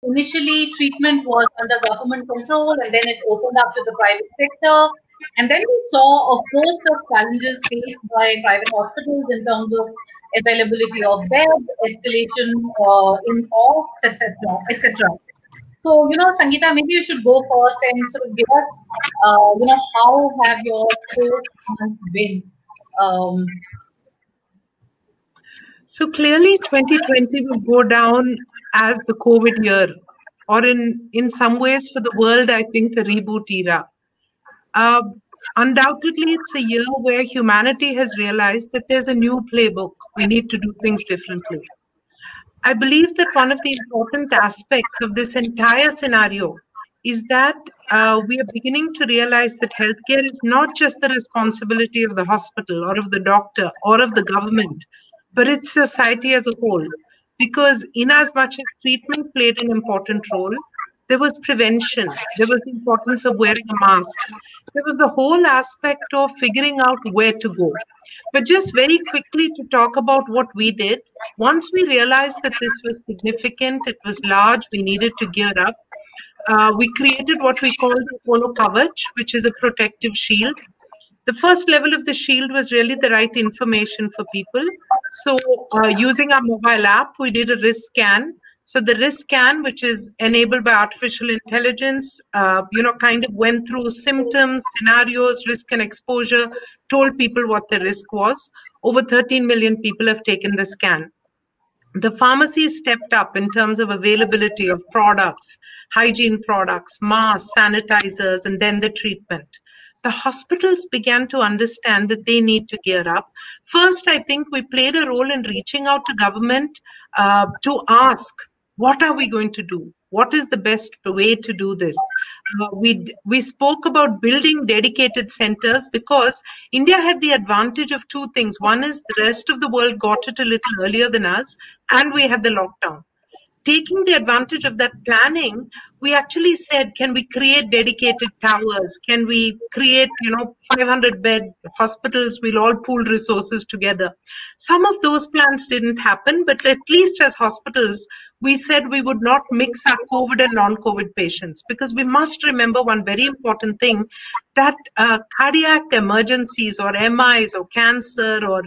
initially treatment was under government control and then it opened up to the private sector. And then we saw a host of challenges faced by private hospitals in terms of availability of beds, escalation in costs, etc., etc. So, Sangeeta, maybe you should go first and sort of give us, how have your first months been? Um, So clearly 2020 will go down as the COVID year, or in some ways for the world, I think the reboot era. Uh, Undoubtedly, it's a year where humanity has realized that there's a new playbook. We need to do things differently. I believe that one of the important aspects of this entire scenario is that we are beginning to realize that healthcare is not just the responsibility of the hospital or of the doctor or of the government, but it's society as a whole. Because, in as much as treatment played an important role, there was prevention, there was the importance of wearing a mask, there was the whole aspect of figuring out where to go. But just very quickly to talk about what we did, once we realized that this was significant, it was large, we needed to gear up, we created what we call the Apollo Kavach, which is a protective shield. The first level of the shield was really the right information for people. So, using our mobile app, we did a risk scan. So, the risk scan, which is enabled by artificial intelligence, kind of went through symptoms, scenarios, risk and exposure, told people what the risk was. Over 13 million people have taken the scan. The pharmacy stepped up in terms of availability of products, hygiene products, masks, sanitizers, and then the treatment. The hospitals began to understand that they need to gear up. First, I think we played a role in reaching out to government to ask, what are we going to do? What is the best way to do this? We spoke about building dedicated centers because India had the advantage of two things. One is the rest of the world got it a little earlier than us, and we had the lockdown. Taking the advantage of that planning, we actually said, can we create dedicated towers? Can we create, 500 bed hospitals? We'll all pool resources together. Some of those plans didn't happen, but at least as hospitals, we said we would not mix our COVID and non-COVID patients, because we must remember one very important thing, that cardiac emergencies or MIs or cancer or,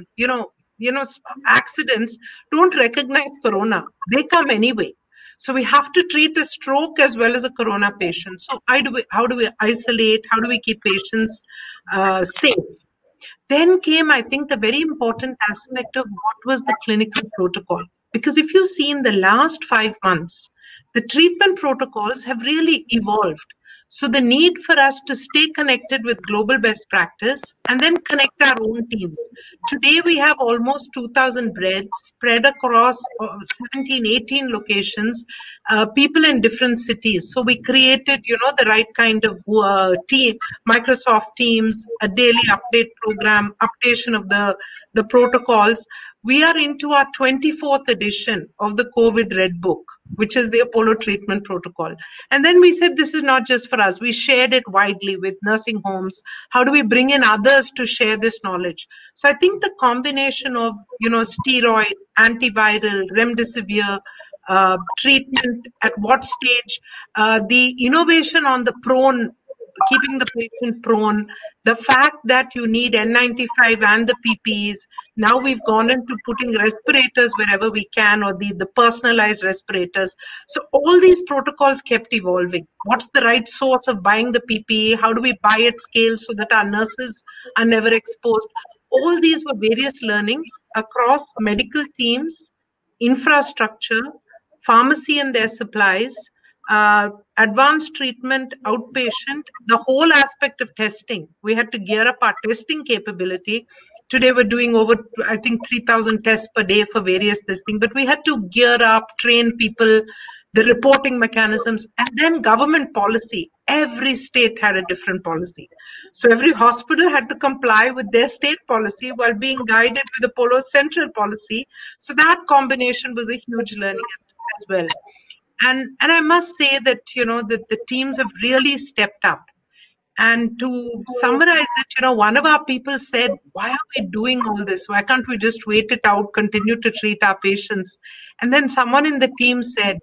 accidents don't recognize corona. They come anyway. So we have to treat a stroke as well as a corona patient. So how do we isolate? How do we keep patients safe? Then came, I think, the very important aspect of what was the clinical protocol. Because if you see in the last 5 months, the treatment protocols have really evolved. So the need for us to stay connected with global best practice and then connect our own teams. Today we have almost 2,000 beds spread across 17, 18 locations, people in different cities. So we created, the right kind of team, Microsoft Teams, a daily update program, updation of the protocols. We are into our 24th edition of the COVID Red Book, which is the Apollo treatment protocol. And then we said, this is not just for us. We shared it widely with nursing homes. How do we bring in others to share this knowledge? So I think the combination of, steroid, antiviral, remdesivir, treatment, at what stage, the innovation on the prone, keeping the patient prone, the fact that you need N95 and the PPEs. Now we've gone into putting respirators wherever we can, or the personalized respirators. So all these protocols kept evolving. What's the right source of buying the PPE? How do we buy at scale so that our nurses are never exposed? All these were various learnings across medical teams, infrastructure, pharmacy and their supplies, advanced treatment, outpatient, the whole aspect of testing. We had to gear up our testing capability. Today we're doing over, I think, 3,000 tests per day for various testing, but we had to gear up, train people, the reporting mechanisms, and then government policy. Every state had a different policy. So every hospital had to comply with their state policy while being guided with Apollo's central policy. So that combination was a huge learning as well. And I must say that, that the teams have really stepped up. And to summarize it, one of our people said, why are we doing all this? Why can't we just wait it out, continue to treat our patients? And then someone in the team said,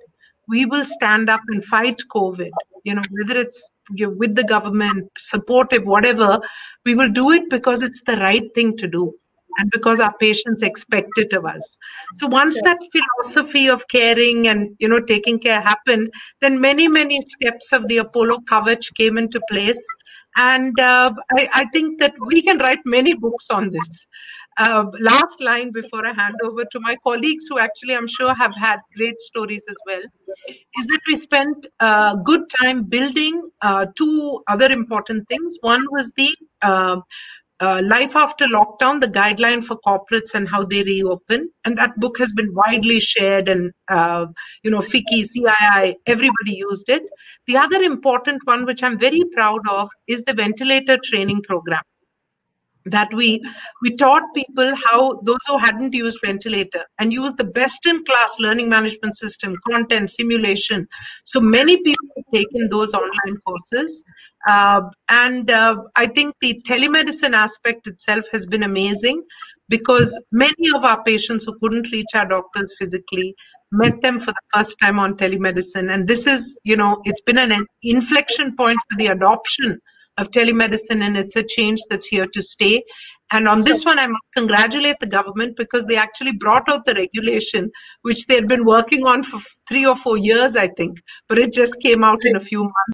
we will stand up and fight COVID. Whether it's with the government, supportive, whatever, we will do it because it's the right thing to do and because our patients expect it of us. So once that philosophy of caring and taking care happened, then many steps of the Apollo Kavach came into place, and I think that we can write many books on this. Last line before I hand over to my colleagues, who actually I'm sure have had great stories as well, is that we spent good time building two other important things. One was the Life After Lockdown, the guideline for corporates and how they reopen. And that book has been widely shared, and, FICCI, CII, everybody used it. The other important one, which I'm very proud of, is the ventilator training program. That we taught people how, those who hadn't used ventilator, and used the best-in-class learning management system, content, simulation. So many people have taken those online courses. And I think the telemedicine aspect itself has been amazing, because many of our patients who couldn't reach our doctors physically met them for the first time on telemedicine. And this is, it's been an inflection point for the adoption of telemedicine, and it's a change that's here to stay. And on this one, I must congratulate the government, because they actually brought out the regulation, which they'd been working on for 3 or 4 years, I think, but it just came out in a few months.